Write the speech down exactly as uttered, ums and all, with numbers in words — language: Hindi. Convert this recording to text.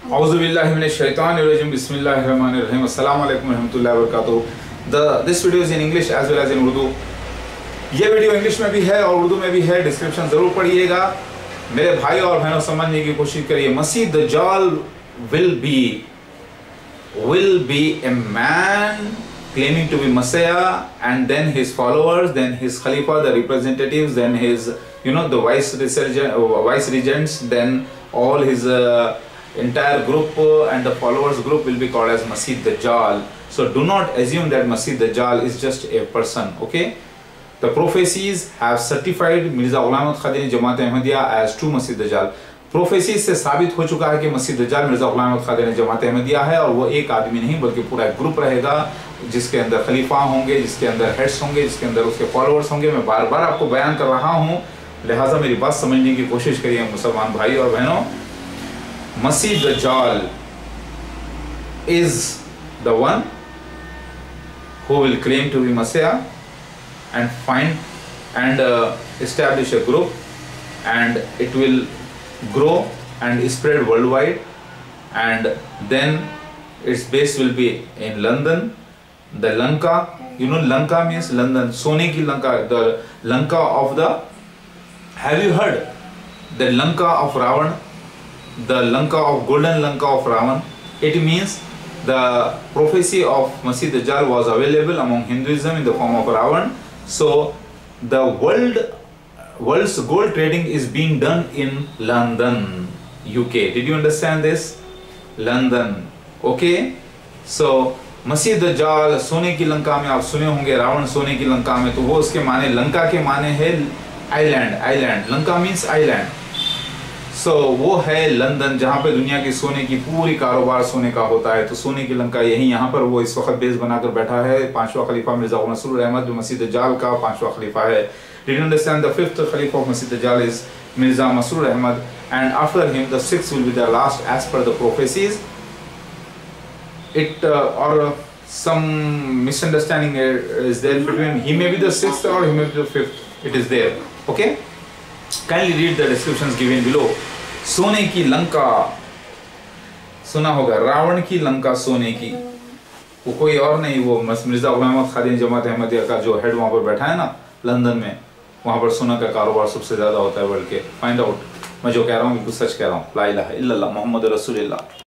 Auzubillahiminash-shaytanir-rajim. Bismillahir-rahmanir-rahim. Assalamu alaikum warahmatullahi wabarakatuh. The this video is in English as well as in Urdu. ये वीडियो इंग्लिश में भी है और उर्दू में भी है, डिस्क्रिप्शन जरूर पढ़िएगा। मेरे भाई और बहनों समझने की कोशिश करिए। मसीह दज्जाल will be will be a man claiming to be Messiah, and then his followers, then his Khalifa, the representatives, then his you know the vice vice regents, then all his uh, entire group uh, and the followers group will be called as Masih Dajjal. So do not assume that Masih Dajjal is just a person. Okay, the prophecies have certified Mirza Ghulam Ahmad Qadiani Jamaat Ahmadiyya as true Masih Dajjal. Prophecy से साबित हो चुका है कि मसीह दज्जाल मिर्जा गुलाम अहमद क़ादियानी जमात अहमदिया है, और वो एक आदमी नहीं बल्कि पूरा एक ग्रुप रहेगा जिसके अंदर खलीफा होंगे, जिसके अंदर हेड्स होंगे, जिसके अंदर उसके फॉलोअर्स होंगे। मैं बार बार आपको बयान कर रहा हूँ, लिहाजा मेरी बात समझने की कोशिश करिए मुसलमान भाई और बहनों। मसीह दज्जाल is the one who will claim to be Messiah and find and uh, establish a group, and it will grow and spread worldwide, and then its base will be in London, the Lanka. You know Lanka means London, Sone ki Lanka, the Lanka of the, have you heard the Lanka of Ravan, the Lanka of golden Lanka of Ravan? It means the prophecy of Masih Dajjal was available among Hinduism in the form of Ravan. So the world world's gold trading is being done in London, U K. Did you understand this? London. Okay. So मसीह दज्जाल सोने की लंका में आप सुने होंगे, रावण सोने की लंका में, तो वो उसके माने, लंका के माने है island, island, Lanka means island. So वो है लंदन, जहाँ पे दुनिया की सोने की पूरी कारोबार सोने का होता है। तो सोने की लंका यही, यहाँ पर वो इस वक्त बेस बनाकर बैठा है। पांचवा खलीफा मिर्जा मसरूर अहमद जो मसीह दज्जाल का पांचवा खलीफा है। Did you understand? The fifth Khalifa of Masih Dajjal is Mirza Masroor Ahmad, and after him the sixth will be the last as per the prophecies. It uh, or uh, some misunderstanding is there between, he may be the sixth or he may be the fifth. It is there. Okay. Kindly read the descriptions given below. सोने की लंका सुना होगा, रावण की लंका सोने की, वो कोई और नहीं, वो मिर्जा गुलाम अहमद क़ादियानी जमात अहमदिया का जो हेड वहाँ पर बैठा है ना लंदन में, वहाँ पर सोना का कारोबार सबसे ज़्यादा होता है वर्ल्ड के। फाइंड आउट, मैं जो कह रहा हूँ बिल्कुल सच कह रहा हूँ। ला इलाहा इल्लल्लाह मुहम्मद रसूलुल्लाह।